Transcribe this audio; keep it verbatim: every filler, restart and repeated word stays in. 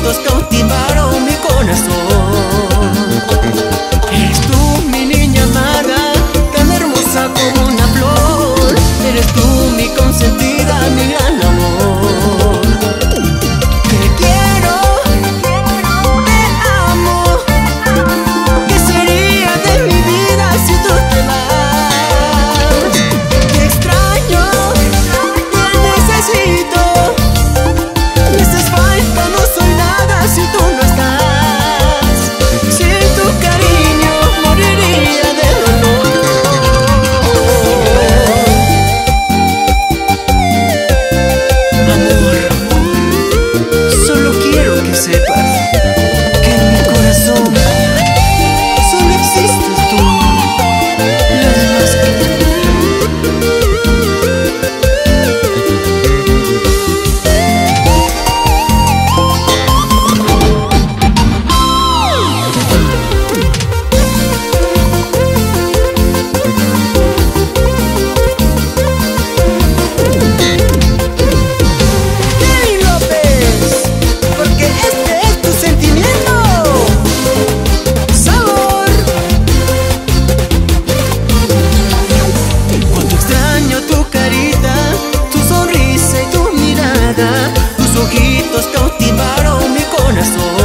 ojitos cautivaron mi corazón. Eres tú mi niña amada, tan hermosa como una flor. Eres tú mi consentida, mi gran amor. Te quiero, te amo. ¿Qué sería de mi vida si tú te vas? Te extraño, te necesito. Me haces falta, no soy nada si tú no estás. Sin tu cariño moriría de dolor. Amor, solo quiero que sepas que en mi corazón solo existes tú, nada más que tú. Kevin López, porque este es tu sentimiento. Sabor. Cuando extraño tu carita, tu sonrisa y tu mirada, tus ojitos cautivaron mi corazón.